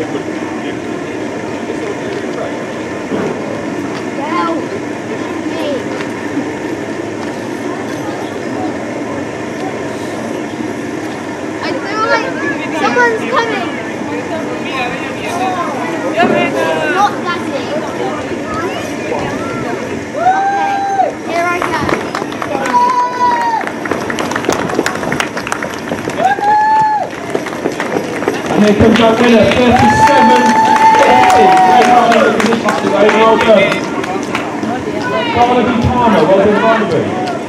Someone's coming! Not Daddy. Okay, here I go. And here comes our winner, 37-50. Great hard in the position today, well done. Barnaby Palmer, well done Barnaby.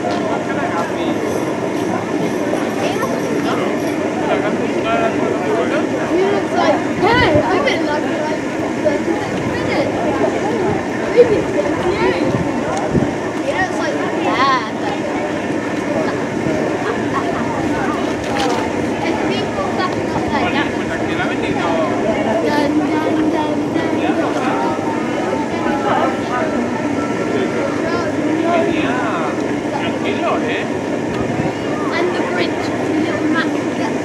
You look like, hey, I've been like 30 minutes. Maybe it's you. He looks like that. There's people back up there. Dun, dun, dun, dun. And the Grinch, the little Max gets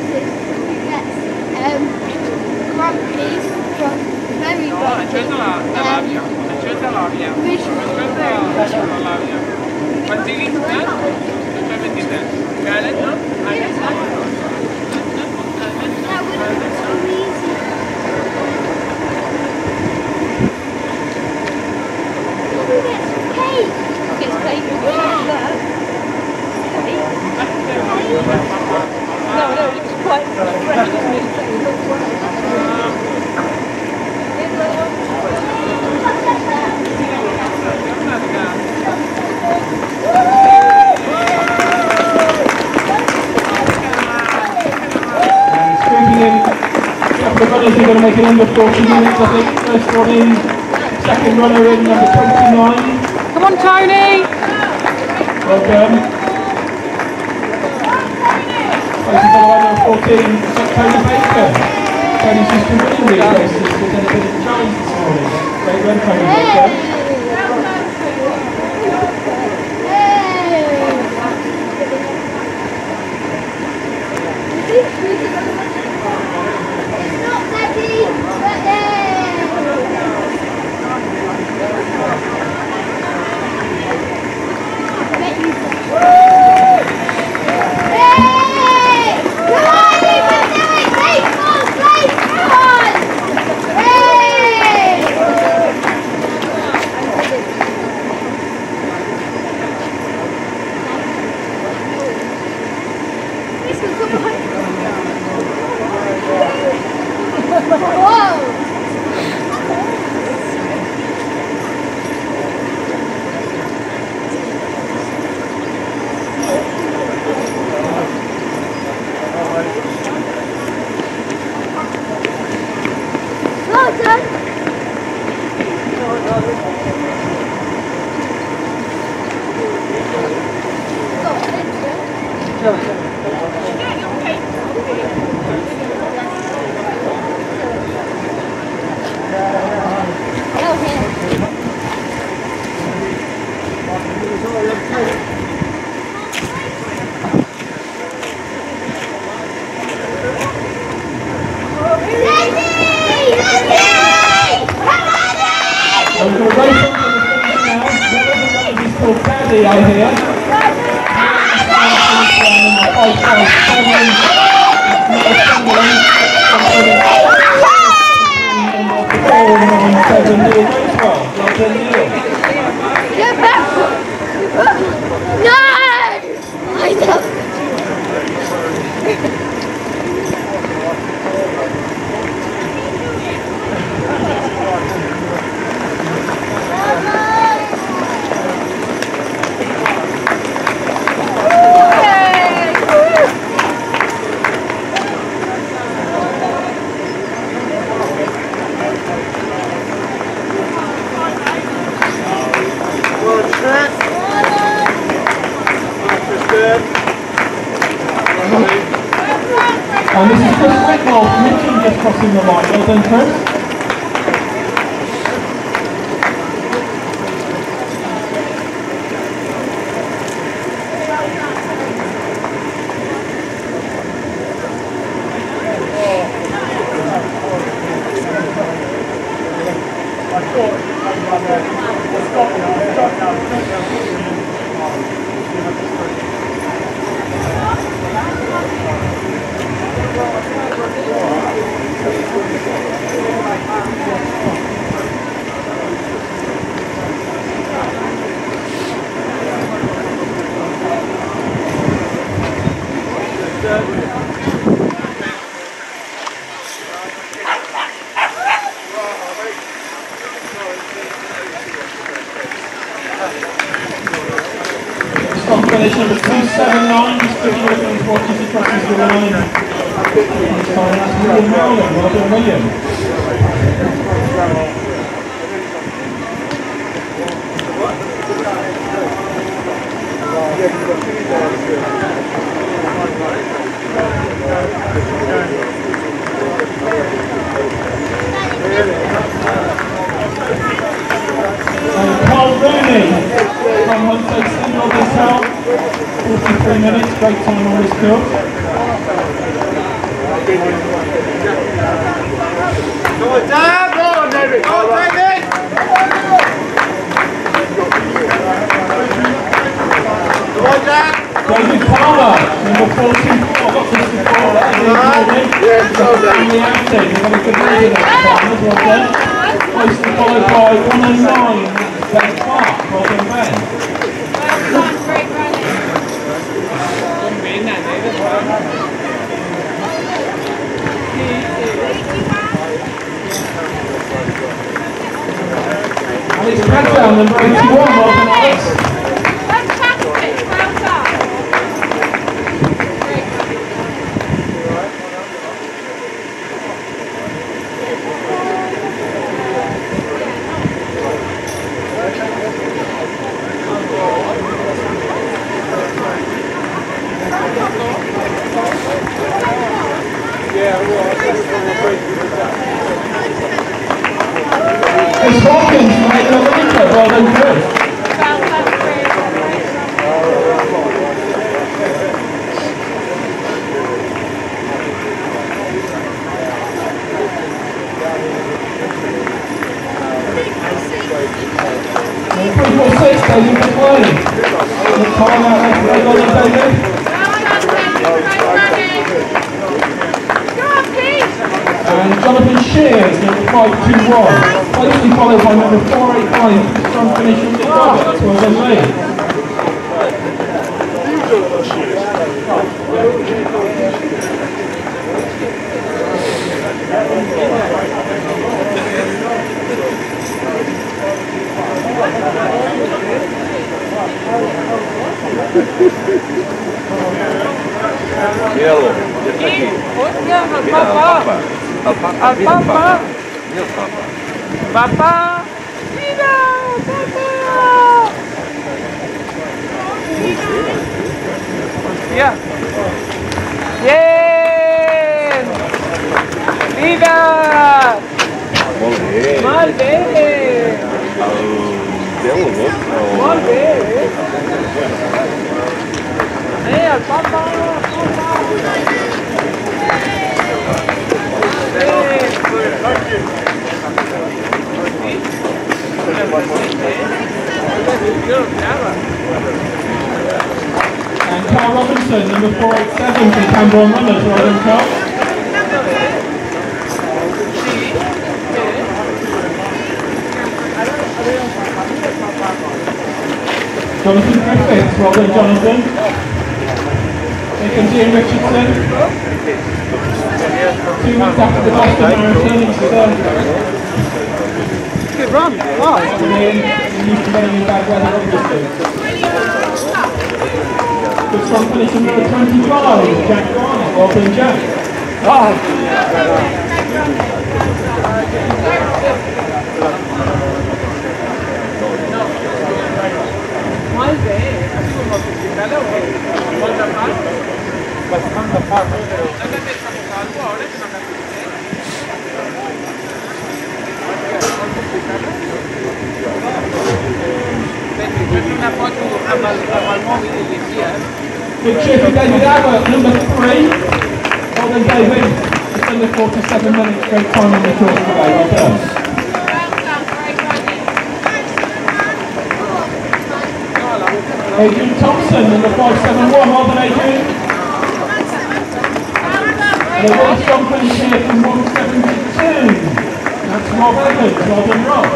grumpy from very grumpy. The runners are going to make it under 40 minutes, I think. First one in, second runner in, number 29. Come on, Tony! Well done. Racing for the runner 14, Tony Baker. Tony's just been winning these races with Lieutenant Charles this morning. Great run, Tony Baker. I hear. Get back! No! I don't. And this is Chris Whitmore from Mitcham just crossing the line. Well done, Chris. finish number 279, just quickly looking at what just crosses the line. That's William Rowland. Well done, William. Carl Rooney from Hunter Signal Hotel, 43 minutes, great time on this course. Go on, Dan! Go on, David! Go on, David! Go on, Dan! David Palmer, number 44, got this before, Yeah, go on, Dan. in the outing, they've got a good lead in that time, well done. Closely followed by 109, Ben Clark, well done Ben. Great running. Alex Cadwell, number 81, well done Alex. Fantastic. Well done. Chris Hawkins, mate, well done Chris. David McLean. Time out left, well done David. And Jonathan Shears, number 521, closely followed by number 485, strong finish from Nick Roberts, well done Lee. Yellow. Al Papa. Papá. Mira, papá. Hostia. Bien. Mira. Molt bé. Molt bé. El Déu, no? Molt bé. El papa. And Carl Robinson, number 487 from Camborne Runners, well done Carl. Jonathan Griffiths, well done Jonathan. Nick Ian Richardson. 2 months after the Boston Marathon, it's Good run. Wow. in bad weather obviously. Good strong finish in number 25, Jack Garnett, well done Jack. Mal de, así como hospital o qué? ¿Cuánta más? Bastante más, pero ¿no te estamos algo ahora que no te una foto al móvil y decía Good cheer for David Abbott, number 3. Well done David, just under 47 minutes, great time on the course today, well done. Adrian Thompson, number 571, well done Adrian. And a really strong finish here from 172. That's Rob Evans, well done Rob.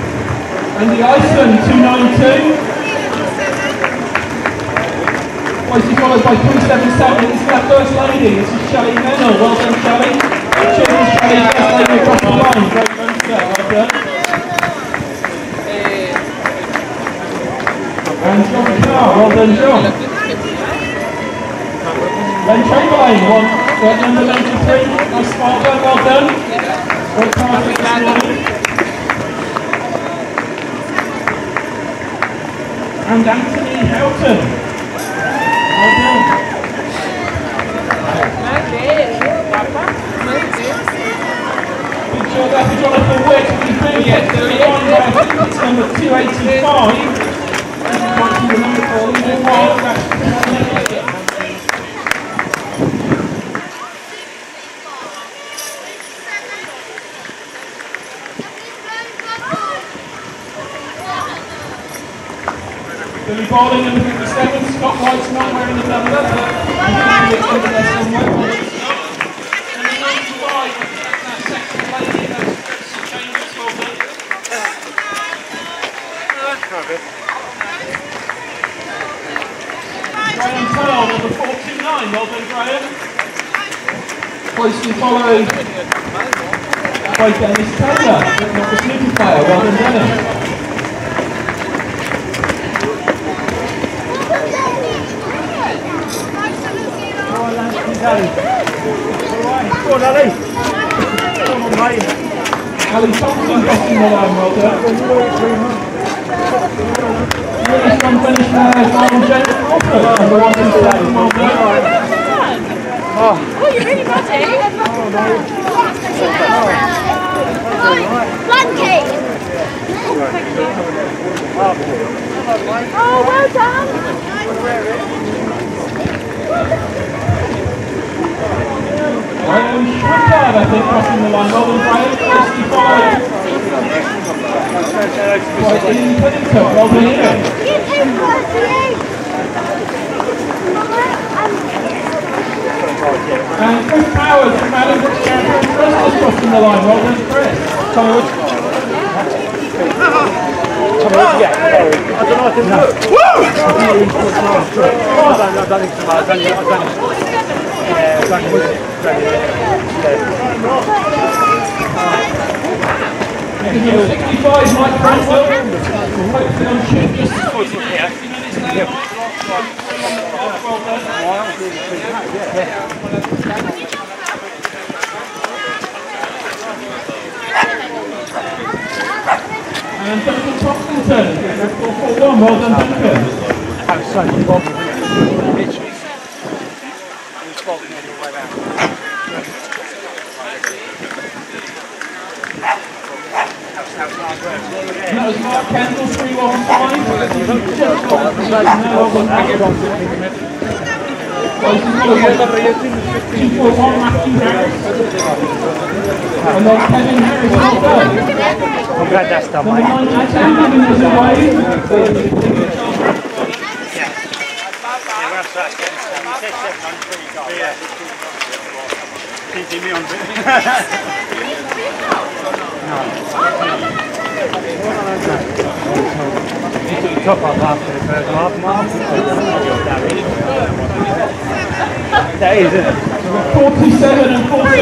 Andy Iceland, 292. Closely followed by 377. This is our first lady. This is Shelley Mennell. Well done, Shelley. Cheers, Shelley. First lady across the line. Great run, sir. Well done. And John Carr. Well done, John. Len Chamberlain. Number 93. Nice smart one. Well done. Great pass this morning. And Anthony Houghton. Well done. Big shot there for Jonathan Witt. He's moved it to the line there. I think it's number 285. Might be the number for Legion Wild. Billy Bowling, number 57, Scott White's not wearing the number. And the 95, that second lady, that's Betsy Chambers, well done. Graham Pearl, number 429, well done, Graham. Closely followed by Dennis Taylor, not the Snoopy player, well done, Dennis. Ali. Go on, Ali. Come on, mate. Ali Thompson crossing the line, well done. Really strong finish there from James Crawford, number 127, well done. Oh, you're really pretty. Blanky! Oh, well done. Graham Schwickard, I think, crossing the line. Well done, Graham. Closely followed by Ian Pennington. Well done, Ian. And Chris Powers from Adams Champion Wrestlers crossing the line. Well done, Chris. Tommy Wood. Tommy Wood, yeah. I don't know, I didn't know. Woo! I've done it. Yeah, I've done it. 65, Mike Cranwell. Hopefully on shoot just as quick as 50 minutes there. Well done. And Duncan Toxington, 441, well done, Duncan. That was such a problem. That was Mark Kendall, 315. Closely followed by 241, Matthew Harris. And then Kevin Harris, well done. I'm glad that's done, Number mate. 92, giving us away. Keeping me on a bit. Top up after the first half, Mark. That is, isn't it? 47 and 47.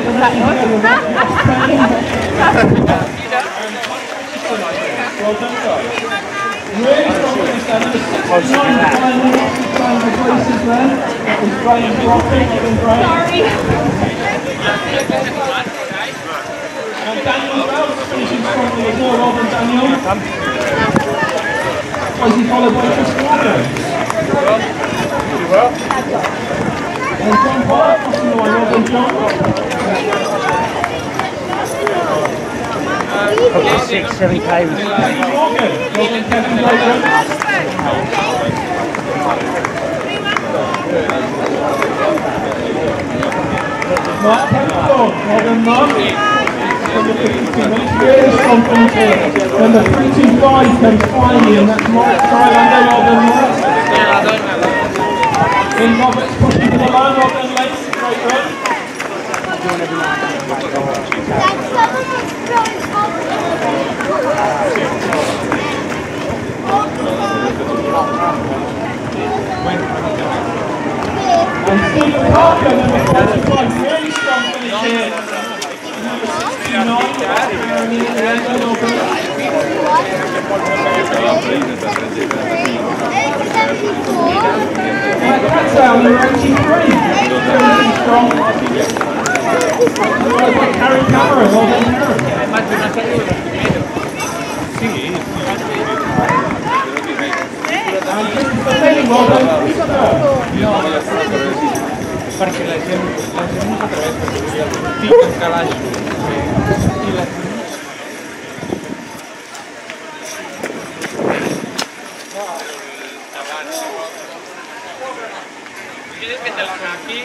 Well done, guys. Really strong finish there. Number 69, trying the places there. That was Graham Brockett. Well done, Graham. And Daniel Wells finishing strongly as well. Well done, Daniel. Closely followed by Chris Morgan. Well. And John Pollard crossing the line. Well done, John. Probably 6-7 K. Kevin Morgan. Well done, Kevin Morgan. Mark Templeton. Well done, Mark. Really strong finish here. Number 325 comes finally, and that's Morris Skylander. Well done, Morris. In Roberts pushing to the line. Well done, Lace. Great run. Parker, number 45, really strong finish here. Number 69, that's number 83, really strong. Karen Cameron, well done Karen. And Christopher Lee, well done Christopher. Perquè la gent no s'atreveix perquè hi ha el pic en calaix i les ¿quieres que te la haga aquí?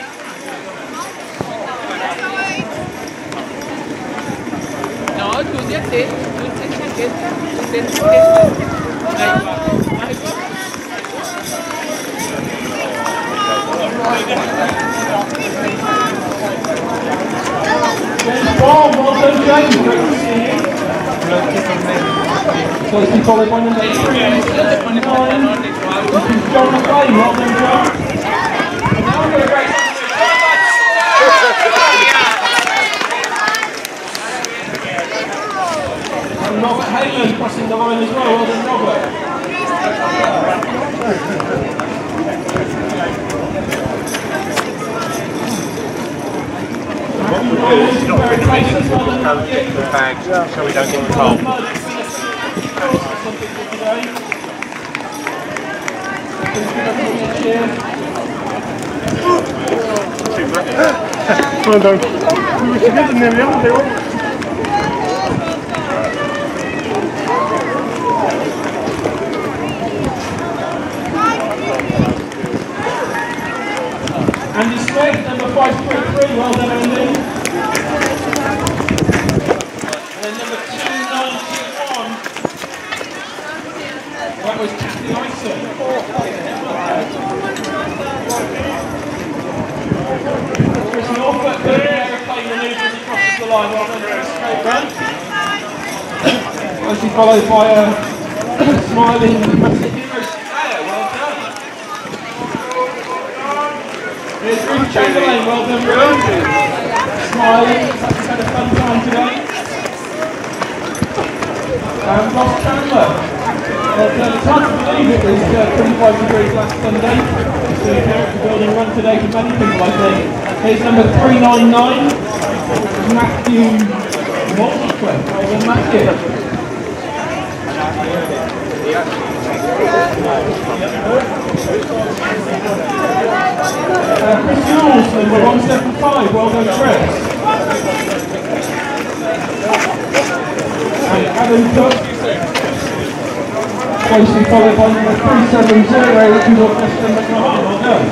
No, tú ya tens aquesta, tu tens aquesta. Well done James, great to see you. Closely followed by number 3. This is John McLean, well done John. And now we've got a great and Robert Halen crossing the line as well, well done Robert. The bags so we don't get cold. Well done. We were getting them the other day, weren't we? Andy Smith, number 533, well done Andy. And then number 291, that was Kathy Ison. Chris Norfolk doing the aeroplane manoeuvres across the line, well done for a straight run. Closely followed by a smiling domestic hero player, well done. Here's Ruth Chamberlain, well done Ruth. Smiling, looks like he's had a fun time today. And Ross Chandler. Well done. It's hard to believe it was 25 degrees last Sunday. It's a character building run today for many people, I think. Here's number 399, Matthew Multicliffe. Well done Matthew. Chris Jules, number 175, well done Chris. And Adam Cook, closely followed by number 370, which is Augusta McMahon, well done.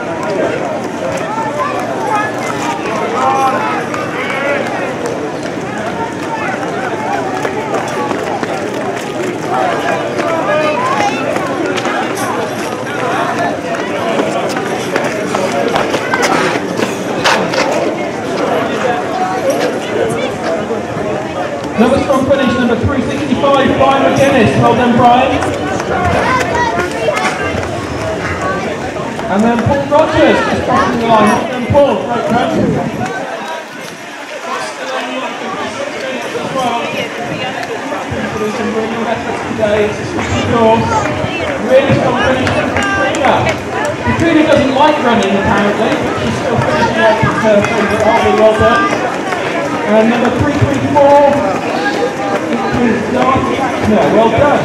Another strong finish, number 365, Brian McGuinness. Well done, Brian. And then Paul Rogers, just crossing the line. Well done, Paul. Great run. Doing some really good efforts today. It's a switchy course. Really strong finish from Katrina. Katrina doesn't like running, apparently, but she's still finishing off with her favourite hobby. Well done. And number 334. Well done.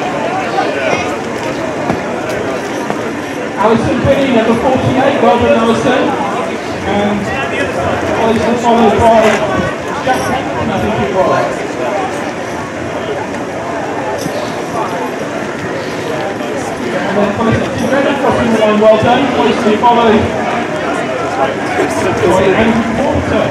Alison Finney, number 48, well done Alison. And Alison followed by Jack Hampton, I think it was. And then Felicity Redden crossing the line, well done. Closely followed by Andrew Porter.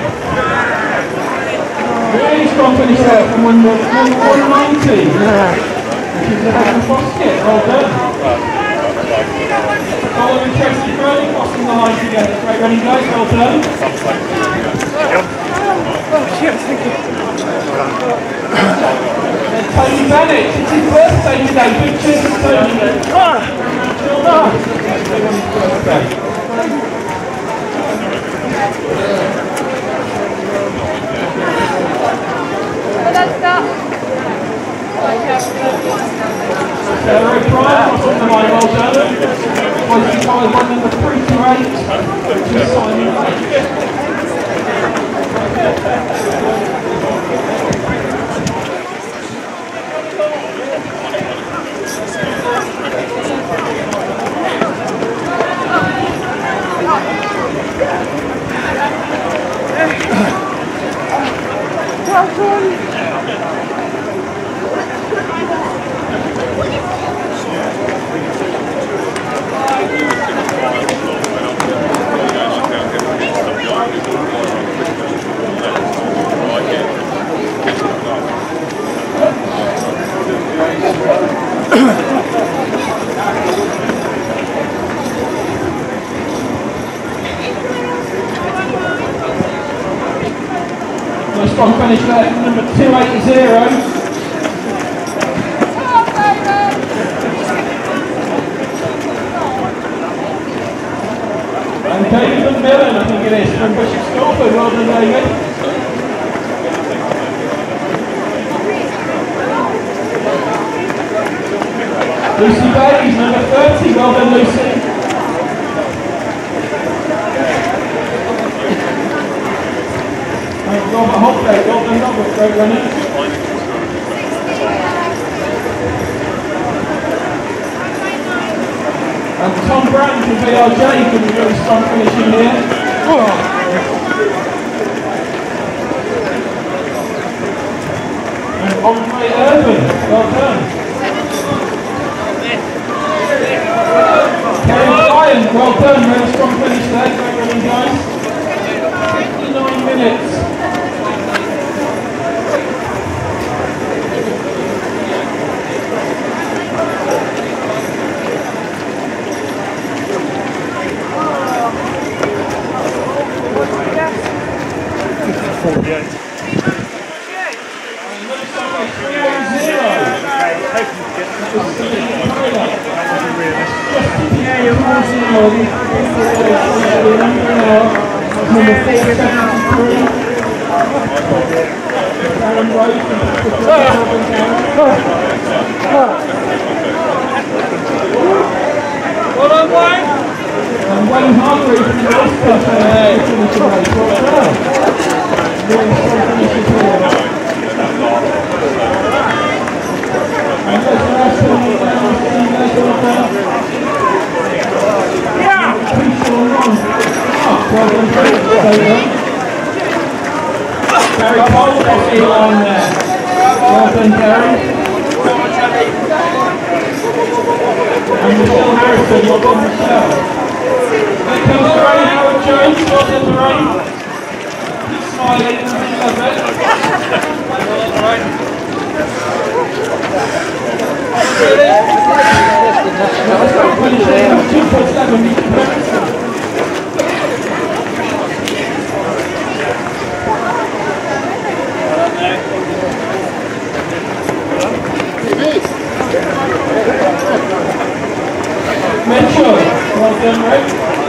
Really strong finish there from number 190, which is the Heaven Foskett, well done. Following Tracy Crowley crossing the line together, great running guys, well done. And Tony Bennett, it's his birthday today, big cheers to Tony. Sarah O'Brien, crossing the line, well done. Qualified one number 328, which is Simon Lake. Nice strong finish there from number 280. And David McMillan, I think it is, from Bishop Stortford. Well done, David. Lucy Bays, number 30. Well done, Lucy. And Robert Hopgate, well done, Robert. Great running. And Tom Brown from VRJ can be really strong finishing here. And Andre Irvin, well done. Karen Ryan, well done, really strong finish there, great running guys. 59 minutes. Well on, Wayne. And Wayne Hargreaves from the Ulster finish the race. Well done. Really strong finishes here. And there's the rest of the well done, Gary Cole crossing the line there. Well done, Gary. And Michelle Harrison, well done, Michelle. Here comes Ray Howard Jones, well done, Ray. He's smiling, I love it. Mitchell, well done, Rick.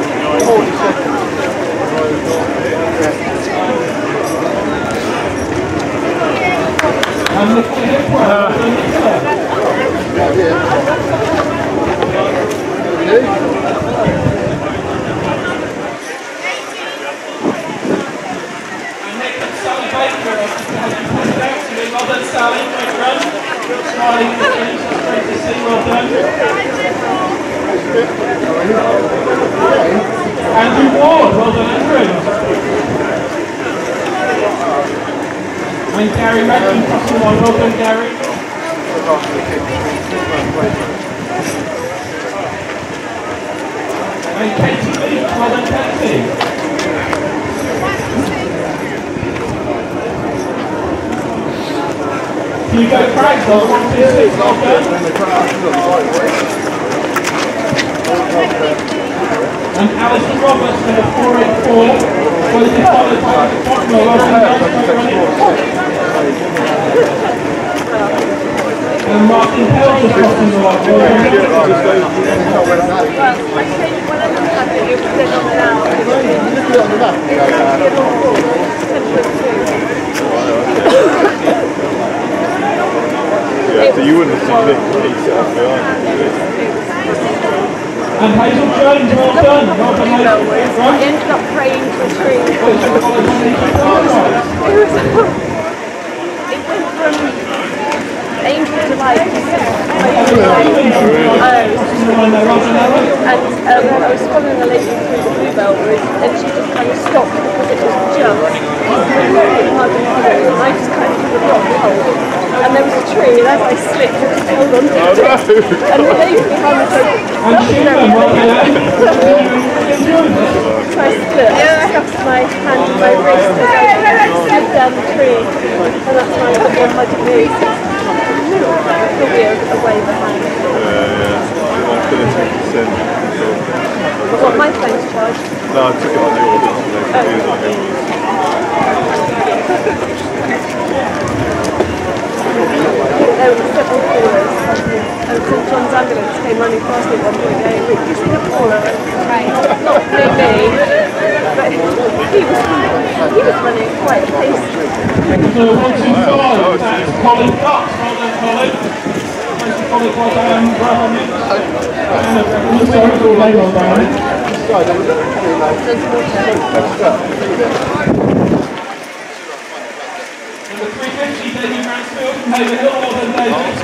And Nicola Hipwell, well done, Nicola. And here comes Sally Baker, well done, Sally, great run. Smiling, that's great to see, well done. Andrew Ward, well done, Andrew. And Gary Redmond crossing the line, well done, Gary. And Katie Lee, well done, Katie. Hugo Craggs, well done, 126, well done. And Alison Roberts, number 484, will be followed by the Cotton, well done, and Martin Hill just crossing the So you wouldn't have seen Nick set up behind you. And Hazel Jones, well done. Well done, Hazel. I ended up praying to a tree. It went from angel to light. And I was following a lady through the Bluebell Wood, and she just kind of stopped because it was just very hard to follow, and I just kind of took a rock hold. And there was a tree, and as I slipped, I just held on to it. And the lady behind me said, so I split, I scuffed my hand and my wrist as I slid down the tree, and that's when I got one muddy knees. Probably a way behind. What my phone's charged? No, I took it on the orders. There were several callers. St John's ambulance came running past me one point going, "Have you seen a caller?" Not me, but he was running quite a pace. So 1, 2, 5, that's Colin Cox. Well done, Colin. Thanks to Colin for Bravo. Number 350, David Mansfield from Haverhill. Well done, David.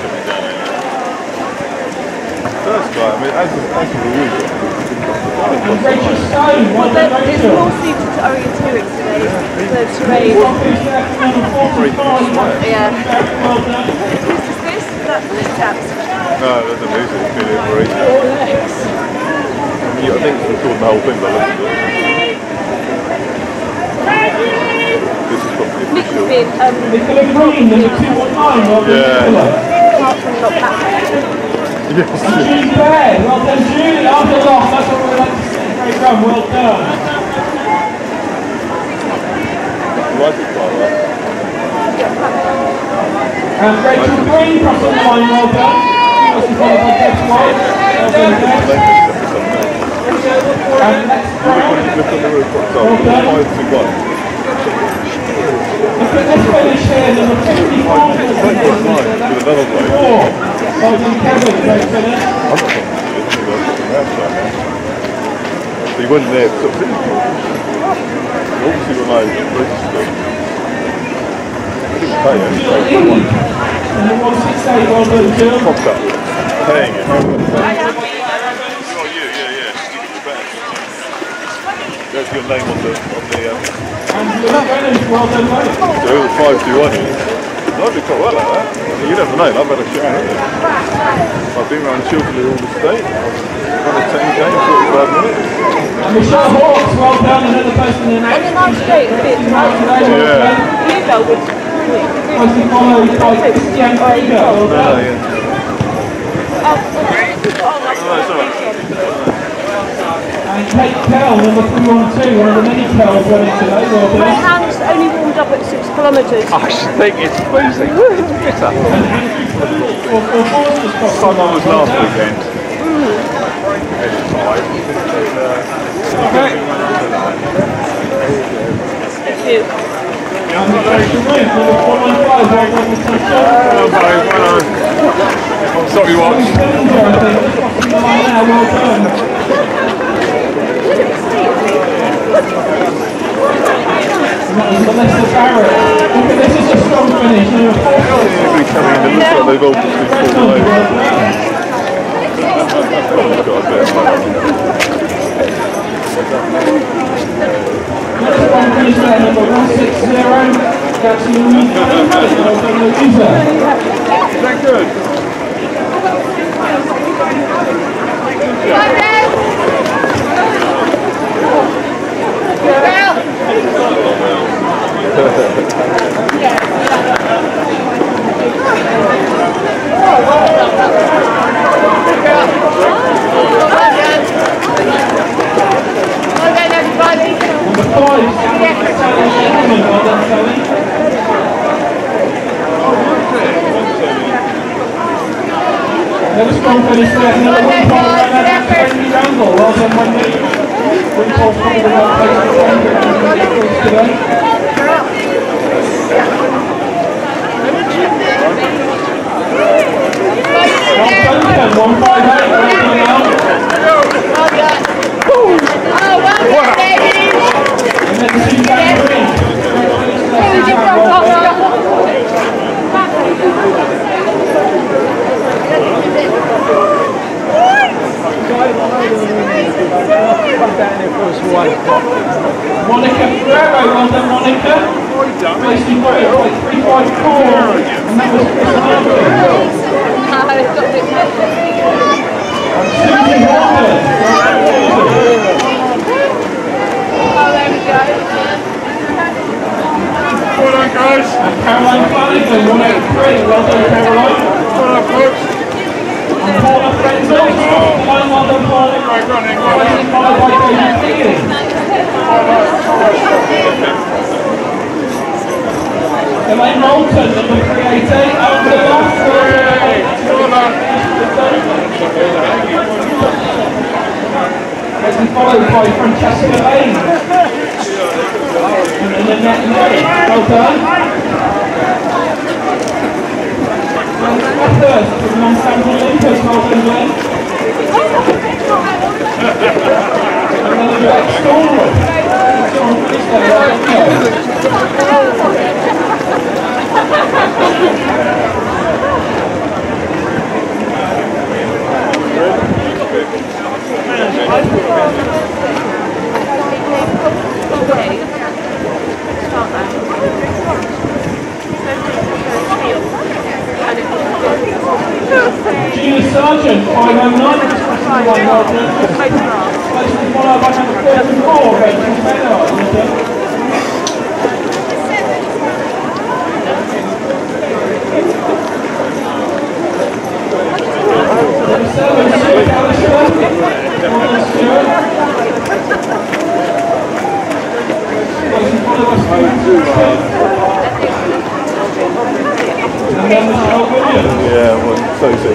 First guy, I mean, as a rule. And Rachel Stone. Well done, It's Rachel. more suited to orienteering today, the terrain. Yeah. Well done. Whose is this? That chaps. No, there's a music video for each. I think it's recording the whole thing, but listen to it. This is probably official. Nicola Green, number 219. Well done, Nicola. Apart from not that. Yes. And Julie Baird. Well done, Julie. After loss, that's what we like to see. Great run. Well done. And Rachel Green crossing the line. Well done. That's followed by Deb White. Well done, Deb. And next Look on the roof. So, 5-1. look at this finish here, number 54. With another play. Well done, Kevin. Great finish. So you went there, sort of, obviously when I registered, I didn't pay it. Jill Lee. Number 168. Well done, Jill. Popped up with paying it. I have. Oh, you, yeah. You get your badge. There's your name on the And Reynolds, well done, mate. So it was 5-2-1 here. I'd be quite well at that. You never know, I've had a share at it. I've been around Chiltern all the state. I've had a 10 game, 45 minutes. And Michelle Hawks, well done, another person in On a nice day, it would be Yeah. Bluebell would closely followed by Christian Krieger, well done. And Kate Kell, number 312, one of the many Kells running today, well My done. hands only warmed up at 6 kilometres. I think it's freezing. It's bitter. And Andrew for Forsters crossing the Someone line, was well last done. weekend. Okay. Thank you. And Rachel Wynn, number 415, well done, Natasha. I'm sorry, Tony watch. Spencer, I think, just crossing the line now, well done. And that was Melissa Barrett. Look at this, is a strong finish, number 4. Everybody coming in, it looks like they've all just been falling over. Well done. Got a bit of money. Next one finish there, number 160. That's Louisa. Well done, Louisa. Is that good? Number 5, Sally Sherman. Well done, Sally. Another strong finish there, another win for Wendy Randall. Well done, Wendy. Win for the right place for Wendy today. Well done, 158. Well done now. Oh, well done, David. And then Suzanne Green. Monica Ferrero, well done, Monica. Placed in 354, and that was Chris Harper. And Susie Walker. Oh, there we go. Well done, guys. And Caroline Flanagan, 183. Well done, Caroline. Well done, folks. And Paula Frenzel, well done, Paula. Followed by David Keeling. Elaine Moulton, number 388, out to the last. Followed by Francesca Lane. And then Annette May, well done. And first from Monsanto Olympus, well done, Glenn. And then the Beck Stormwood. Strong finish there, well done. Gina Sargent, 509, well done. Placed followed by number 34, Rachel Fenner, well done. Number 7, Stuart Alistair, well done, Stuart. Placed followed by Stuart. And then Michelle Williams. Yeah, well, so easy.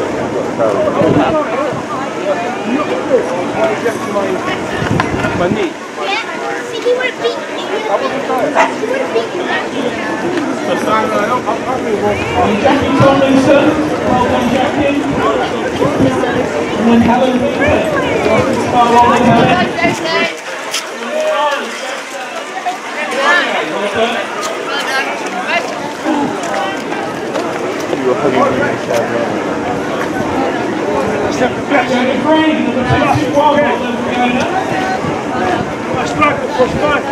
Money. And Jackie Tomlinson, well done, Jackie. And then Helen Wilson, well done, Helen. Well done. You were hugging me this time, Fiona Craig, number 221, well done, Fiona. First strike, first strike.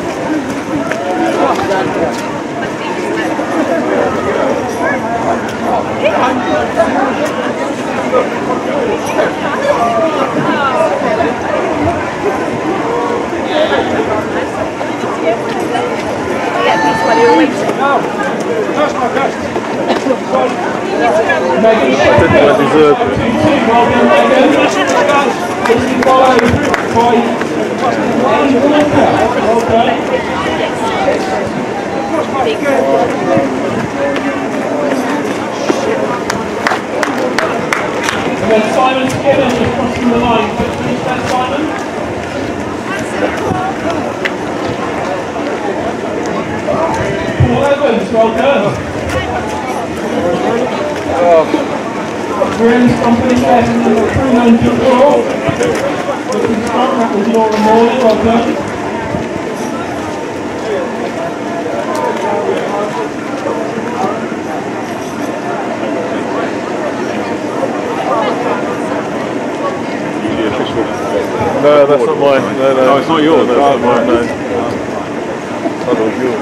Megan Shepherd, well done, Megan. This is followed by Ellen Walker, well done. And then Simon Skinner just crossing the line. Finish that, Simon. Paul Evans, well done. Graham's company there from number 394. Looking strong, that was Laura Morley, well done. No, that's not mine. No, it's not yours. That's not mine, no. That was yours.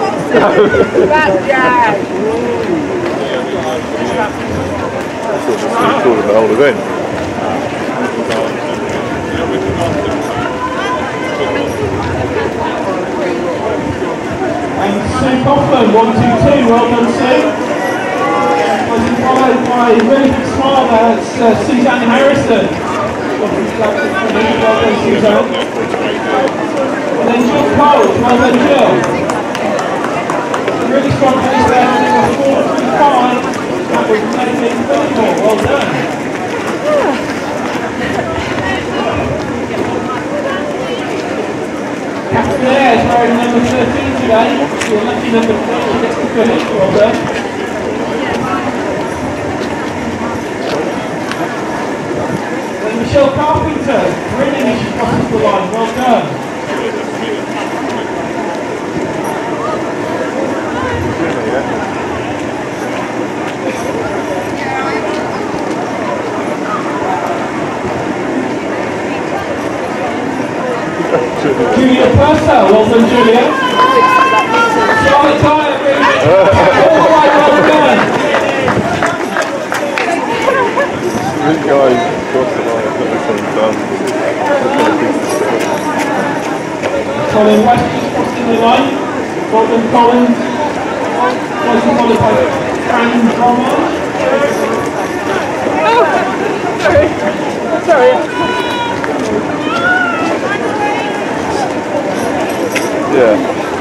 That's what it's called the whole event. And Sue Coughlin, 122, well done, Sue. Was followed by a really big smile there, it's Suzanne Harrison. Well done, Suzanne. And then Jill Cole, well done, Jill. Really strong finish there, number 435. That was Megan Fillmore, well done. number 13 today. Your lucky number 3 gets to finish. Well done. And Michelle Carpenter, winning as she crosses the line. Well done. Julia Purcell, well done, Julia. Charlotte Dyer, really all right, well done. This guy crossed the line at the same time. Colin West just crossing the line. Well done, Colin. Closely followed by Fran Dromage. Oh, sorry. Yeah.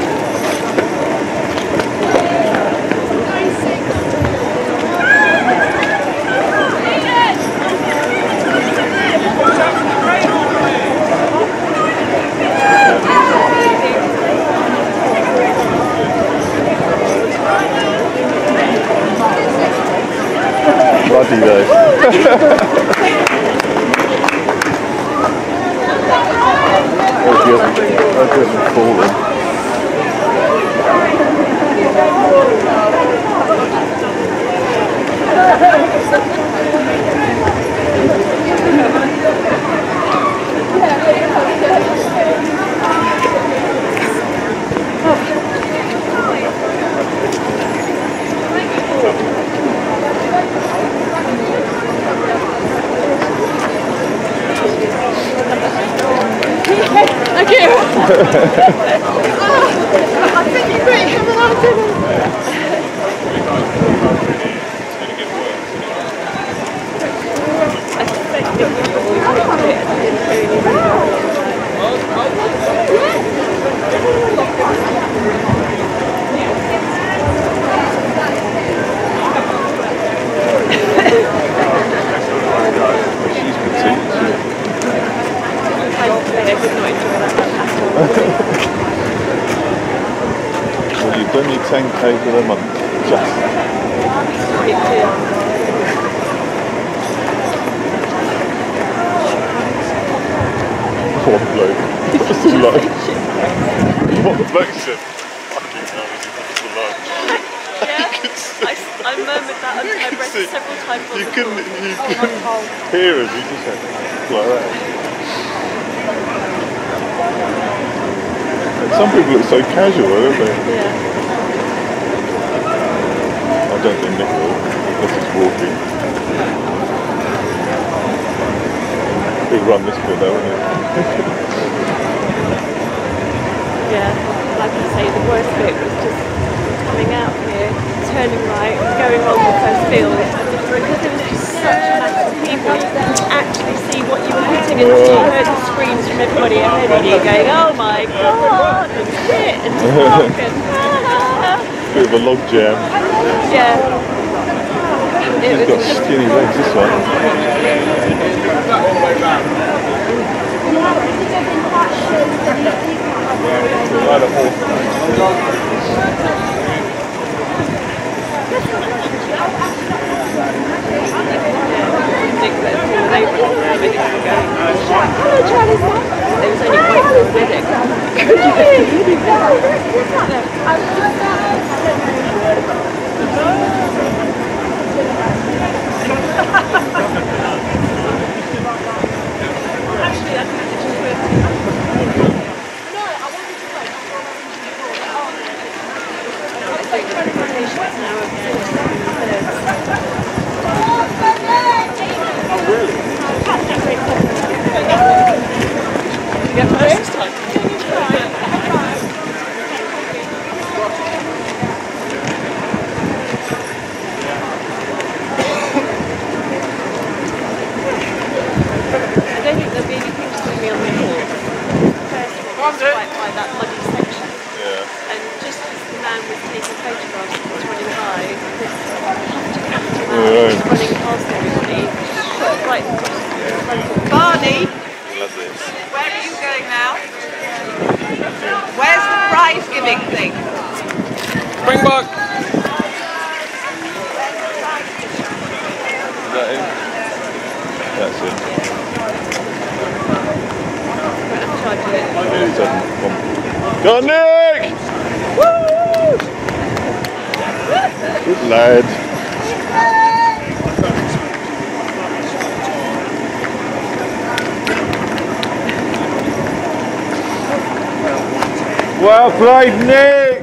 Bloody though. Hope he hasn't fallen. Thank you. I think you're great. Well, you've done your 10k for the month, just. One bloke. What's the lunch? One bloke said, fucking hell, is he wants the lunch? Yeah, I murmured that under my breath several times. You couldn't hear him, you just went like that. And some people look so casual, don't they? Yeah. I don't think Nick will, unless he's walking. He'll run this bit though, won't he? Yeah, like I say, the worst bit was just coming out here, turning right, going on the first field, because there was just such a mass of people, you couldn't actually see what you were hitting until you heard the screams from everybody ahead of you going, oh my god, and shit, and fuck, and Bit of a log jam. yeah. He's got skinny legs, this one. Ride a horse. Hello, Charlie's mum. There was only one paramedic. Actually, I think it's just worth it. No, I wanted to wait. It's like 24 patients now of 47 Oh, really? You get first time. I don't think there'll be any pictures of me on the wall. First one was right by that muddy section. Yeah. And just as the man was taking photographs and was running by, this after man was running past everybody, put right across the front of Barney, Love this. where are you going now? Where's the prize? prize giving thing. Springbok. Is that him? That's him. Yeah, he's having fun. Go on, Nick! Woo! Good lad. Well played, Nick!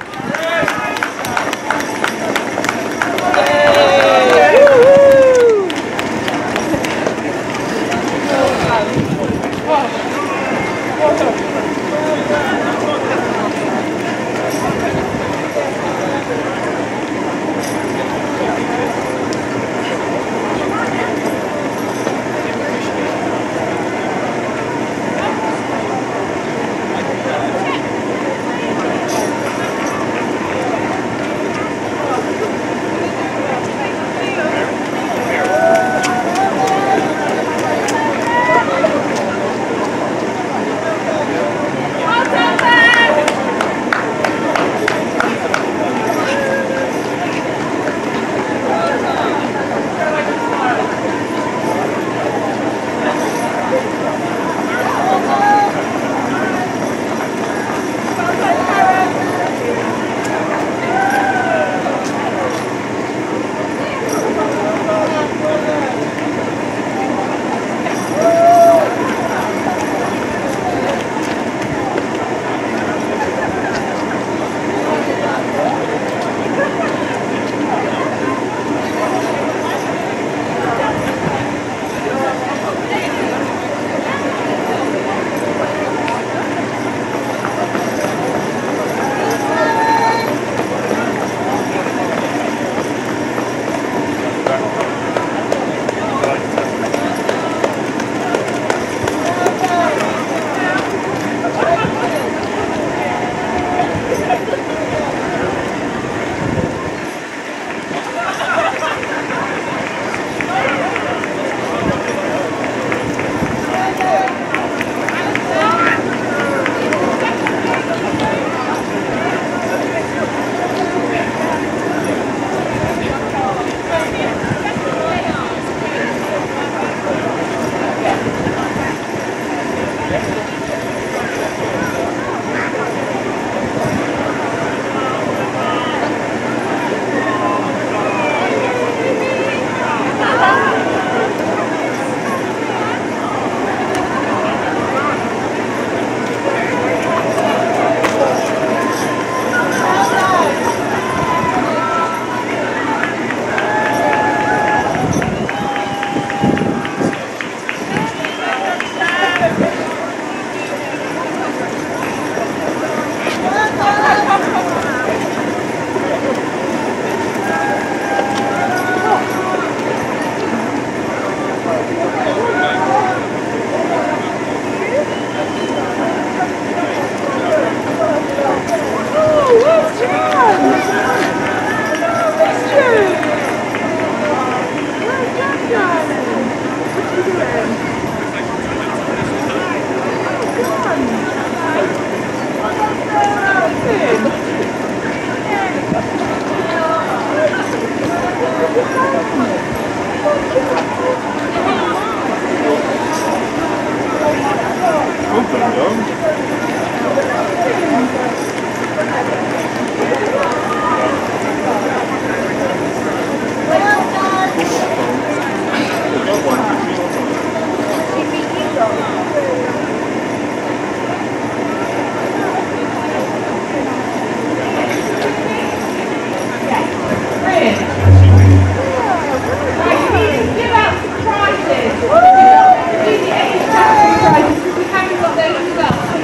We haven't got those as well.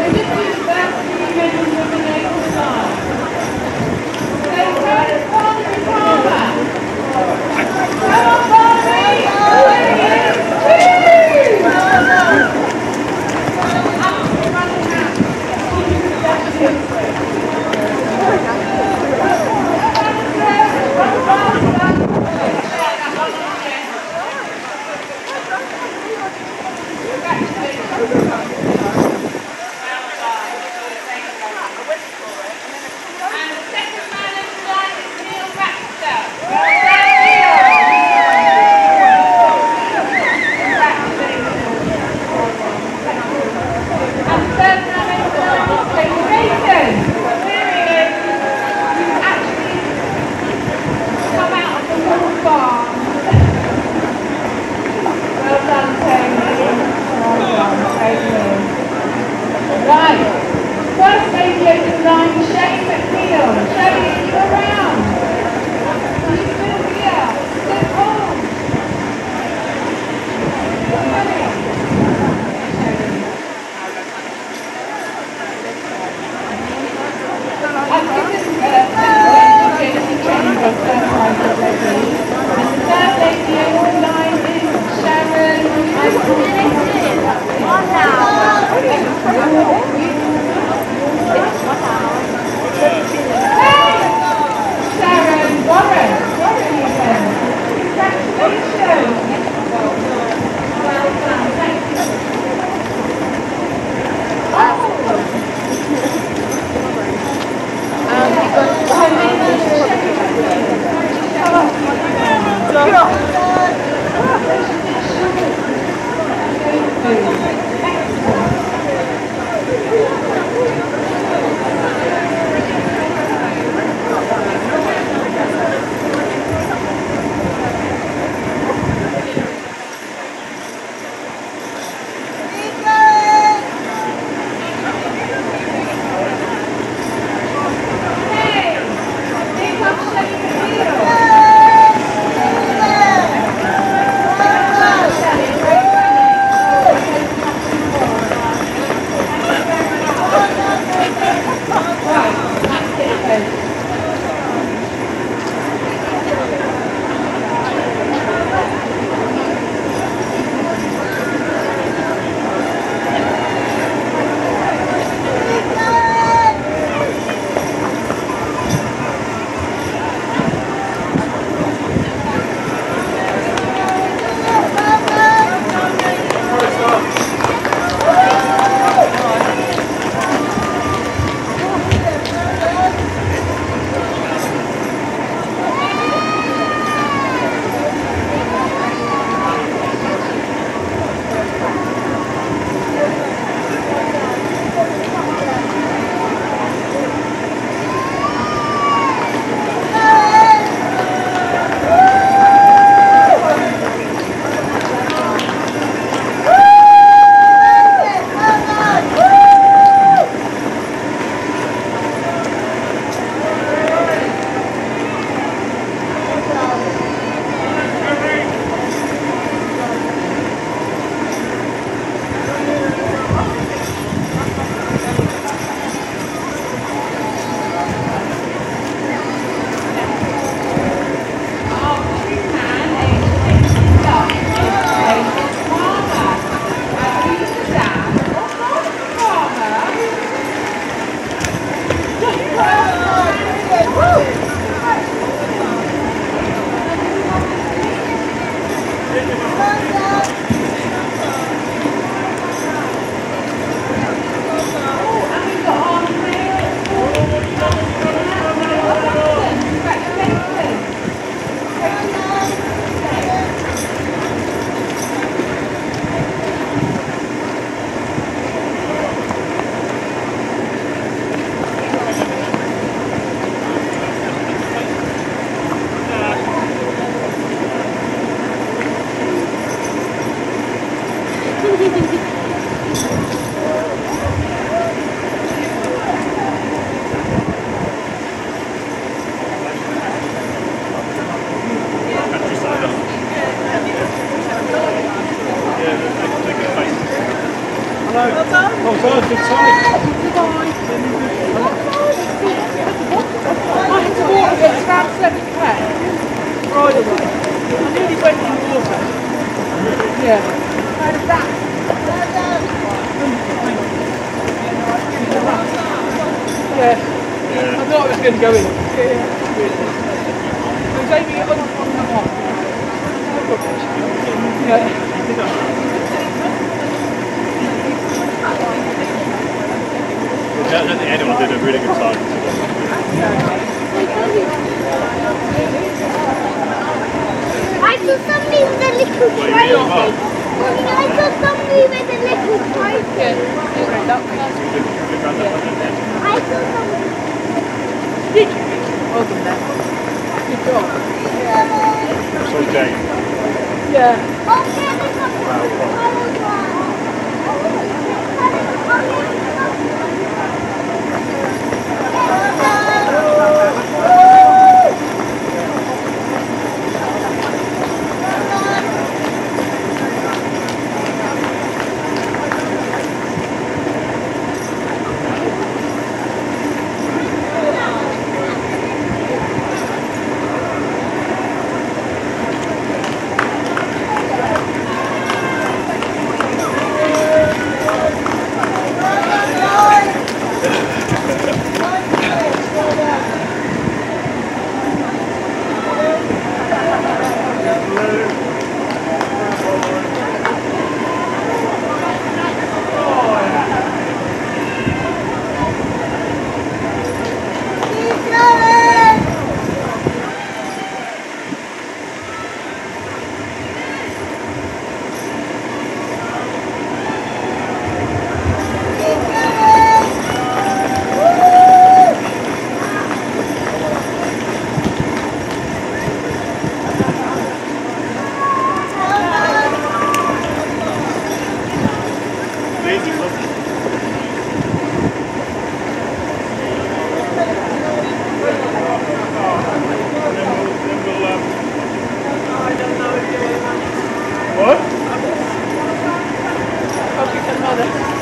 Oh, God, good time. I had to walk against about 7 pets right away. I nearly went in water. Yeah. How did that? Yeah. I thought I was going to go in. It was aiming at I don't think anyone did a really good time. I saw somebody with a little trophy. I saw somebody with a little trophy. I saw somebody. Did you? Well done then. Good job. I saw Jane. Yeah. Oh, yeah, there's something. What? Hope you can manage.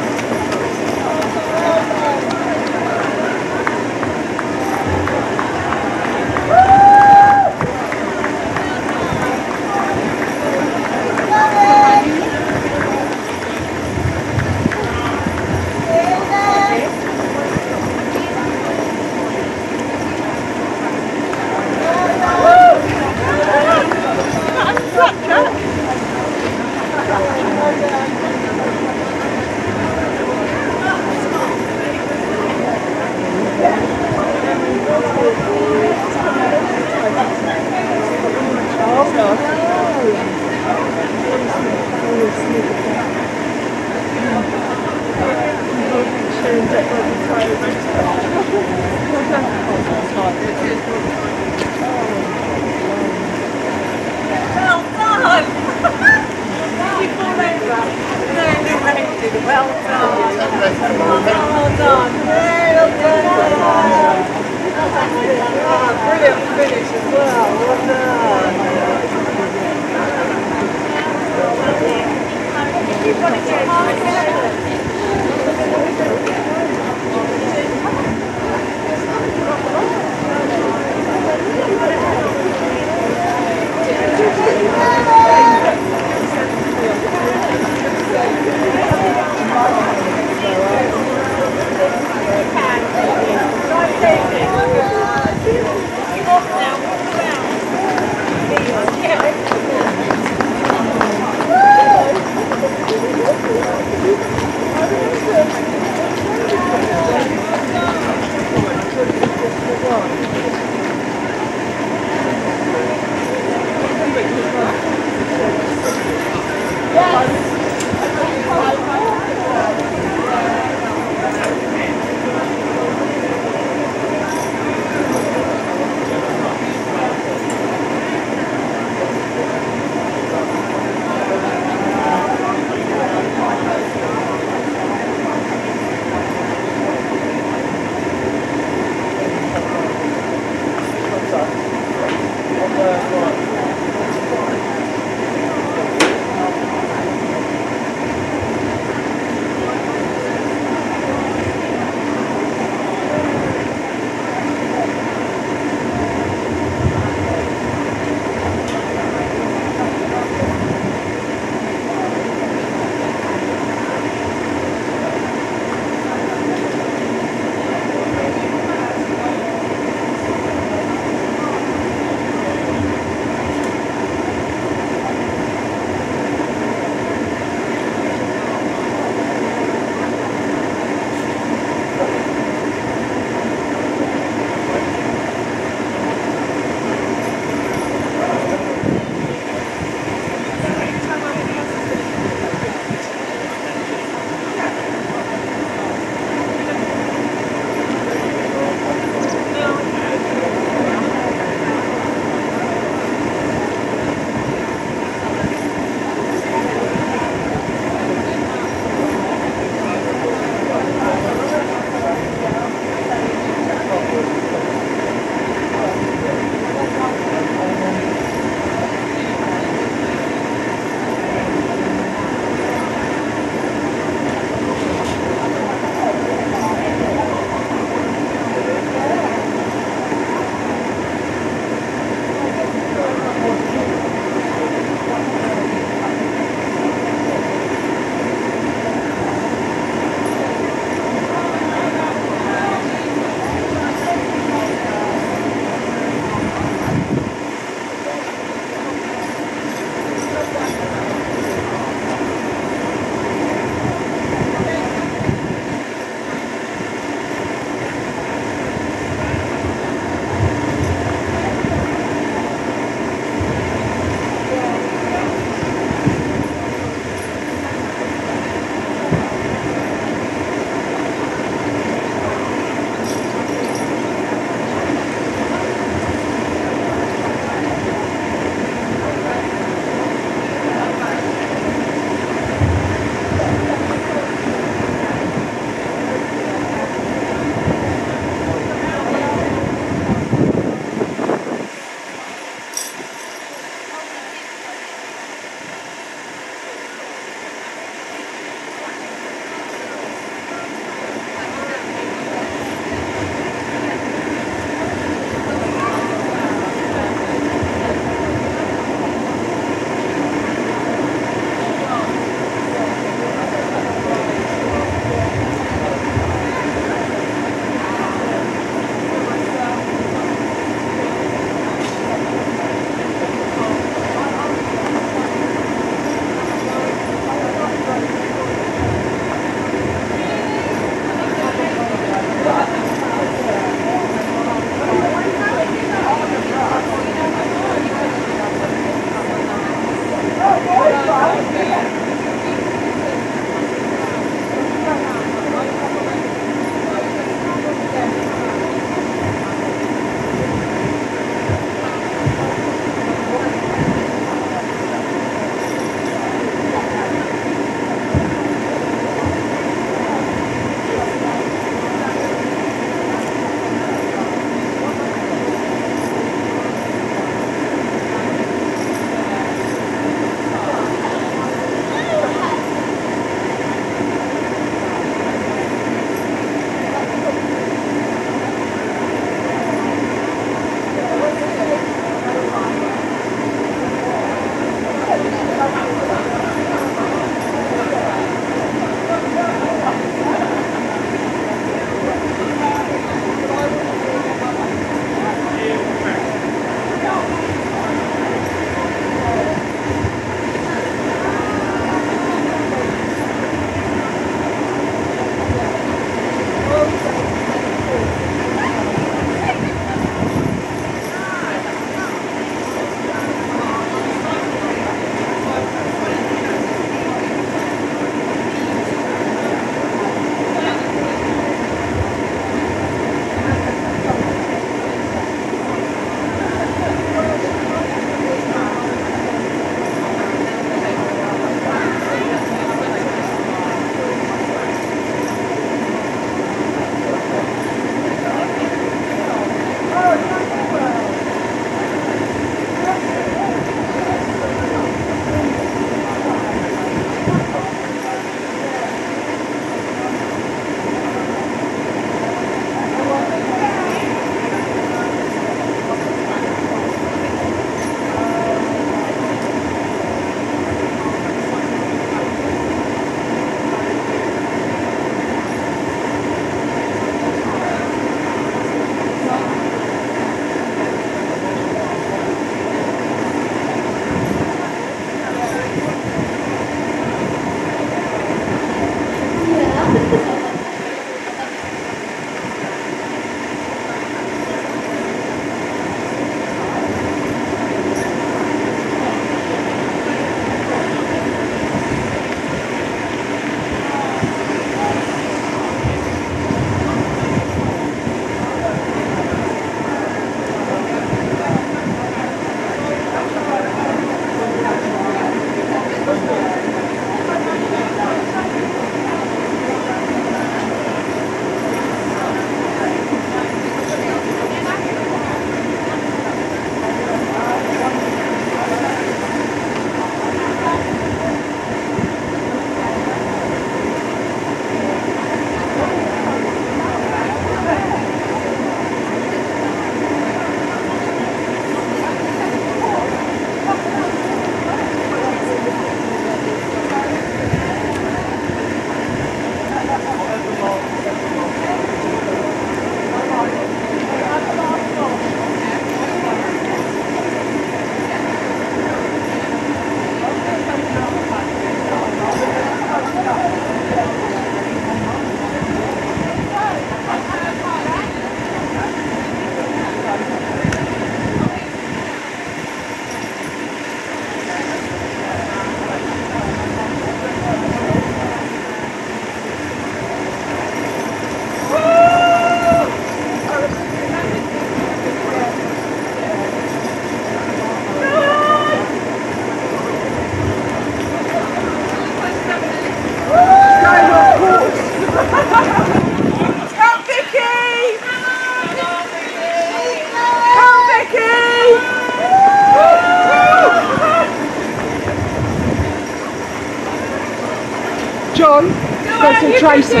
John versus Tracy.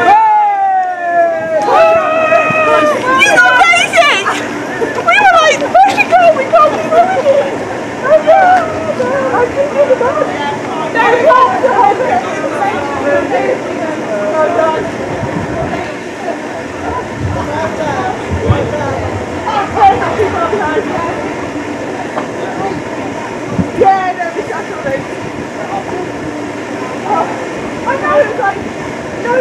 It's amazing! We were like, where's she going? We can't be moving it. Oh no! I couldn't get it up. No, we can't hold it. Yeah, no, we got all this. I know, it's like, no,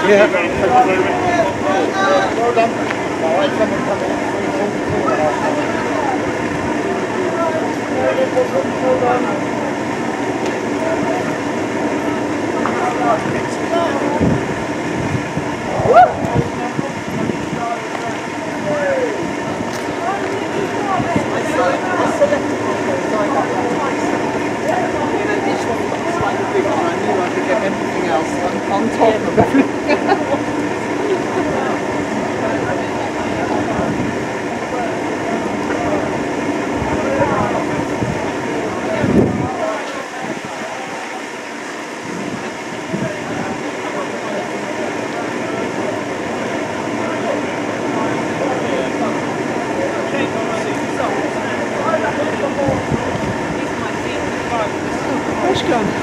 Yeah. Well done. All right, someone come in. Everything else on top of everything else. Where's she gone?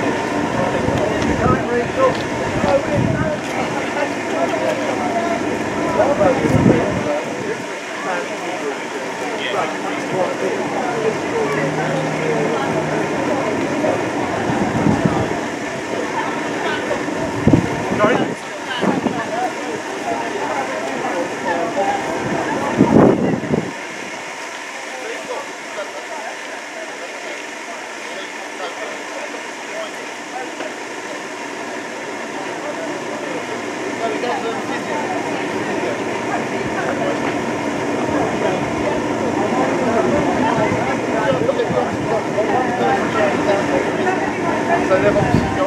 So they've obviously